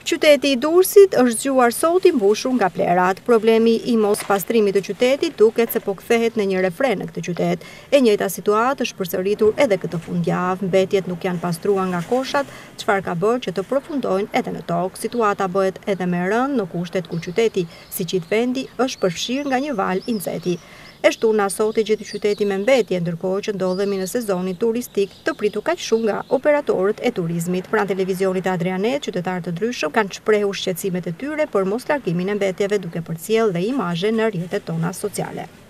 Qyteti i Durrësit është zgjuar sot i mbushur nga plerat. Problemi i mos pastrimit të qytetit duket se po kthehet në një refren në këtë qytet. E njëjta situatë është përsëritur edhe këtë fundjavë. Mbetjet nuk janë pastruar nga koshat, çfarë ka bërë që të përfundojnë edhe në tokë. Situata bëhet edhe më e rëndë në kushtet ku qyteti, si qit vendi, është përfshirë nga një val i nxehtë. E shtuna sot e gjeti qyteti me mbetje, ndërkohë që ndodhemi në sezonin turistik të pritur kaq shumë nga operatorët e turizmit. Pranë televizionit Adrianet, qytetarë të ndryshëm kanë shprehur shqetësimet e tyre për mos largimin e mbetjeve duke përcjellë dhe imazhe në rrjetet tona sociale.